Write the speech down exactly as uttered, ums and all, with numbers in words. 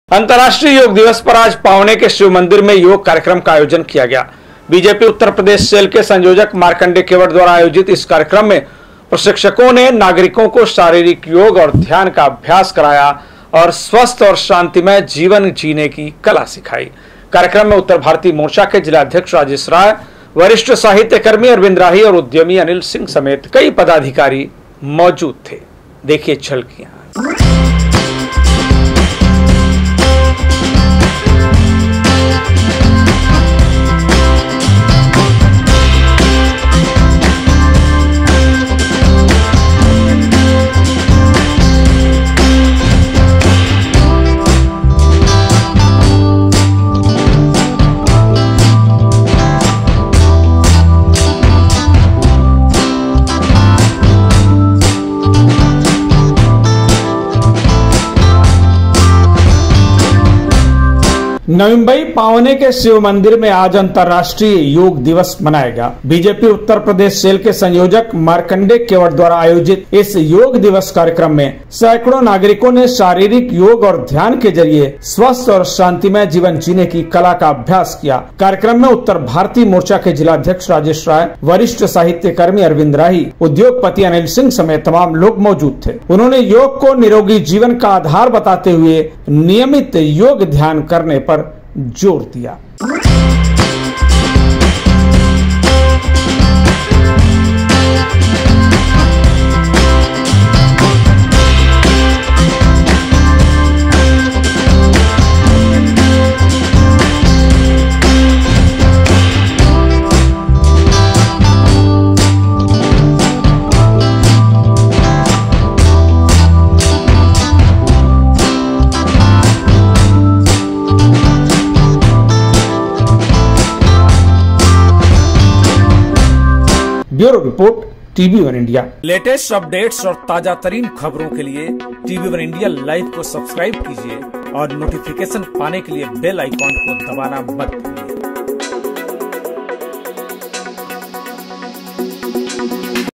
अंतर्राष्ट्रीय योग दिवस पर आज पावने के शिव मंदिर में योग कार्यक्रम का आयोजन किया गया। बीजेपी उत्तर प्रदेश सेल के संयोजक मार्कंडे केवट द्वारा आयोजित इस कार्यक्रम में प्रशिक्षकों ने नागरिकों को शारीरिक योग और ध्यान का अभ्यास कराया और स्वस्थ और शांतिमय जीवन जीने की कला सिखाई। कार्यक्रम में उत्तर भारतीय मोर्चा के जिलाध्यक्ष राजेश राय, वरिष्ठ साहित्यकर्मी अरविंद राही और उद्यमी अनिल सिंह समेत कई पदाधिकारी मौजूद थे। देखिए झलकियां। नवी मुंबई पावने के शिव मंदिर में आज अंतर्राष्ट्रीय योग दिवस मनाया गया। बीजेपी उत्तर प्रदेश सेल के संयोजक मार्कंडे केवट द्वारा आयोजित इस योग दिवस कार्यक्रम में सैकड़ों नागरिकों ने शारीरिक योग और ध्यान के जरिए स्वस्थ और शांतिमय जीवन जीने की कला का अभ्यास किया। कार्यक्रम में उत्तर भारतीय मोर्चा के जिलाध्यक्ष राजेश राय, वरिष्ठ साहित्यकर्मी अरविंद राही, उद्योगपति अनिल सिंह समेत तमाम लोग मौजूद थे। उन्होंने योग को निरोगी जीवन का आधार बताते हुए नियमित योग ध्यान करने पर जोर दिया। Bureau report TV one India. Latest updates और ताजा तरीन खबरों के लिए टीवी वन इंडिया लाइव को सब्सक्राइब कीजिए और नोटिफिकेशन पाने के लिए बेल आइकॉन को दबाना मत भूलिए।